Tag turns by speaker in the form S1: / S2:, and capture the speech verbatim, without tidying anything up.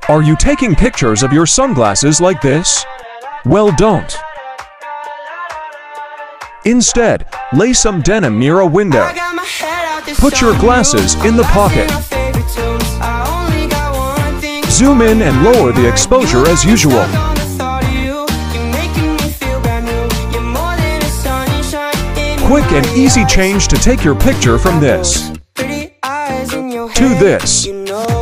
S1: Are you taking pictures of your sunglasses like this? Well, don't. Instead, lay some denim near a window. Put your glasses in the pocket. Zoom in and lower the exposure as usual. Quick and easy change to take your picture from this to this.